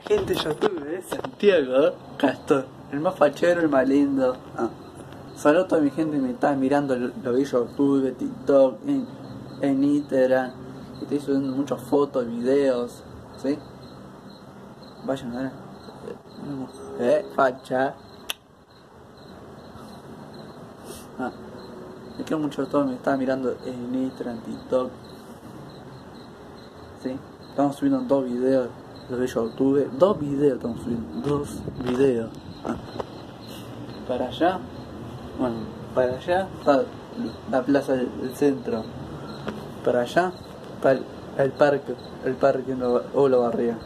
Gente, yo tuve Santiago Castor, el más fachero, el más lindo. Saludos a toda mi gente que me está mirando los videos de YouTube, TikTok, en Instagram. Que estoy subiendo muchas fotos, videos, ¿sí? Vayan a ver. Facha. Me quiero mucho a todos, me está mirando en Instagram, TikTok. ¿Sí? Estamos subiendo 2 videos. Los de YouTube, 2 videos estamos subiendo, 2 videos. Para allá, bueno, para allá está la plaza del centro. Para allá está el parque Olavarría.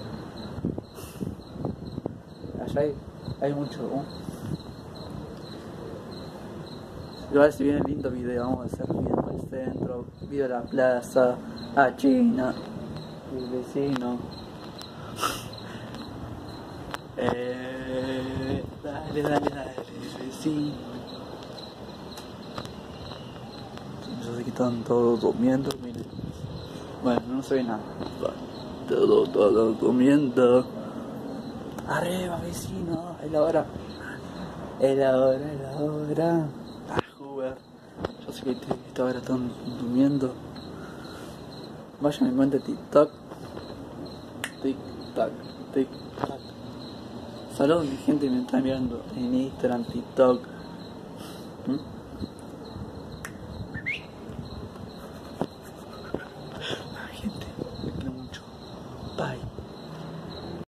Allá hay mucho. Igual si viene lindo video, vamos a hacer video al centro, video a la plaza, a China, el vecino. Dale, vecino. Yo sé que están todos durmiendo, miren. Bueno, no se ve nada. Todos durmiendo. Arriba, vecino, es la hora. Yo sé que esta hora están durmiendo. Vayan a mi cuenta de TikTok. Saludos mi gente que me está mirando en Instagram, TikTok.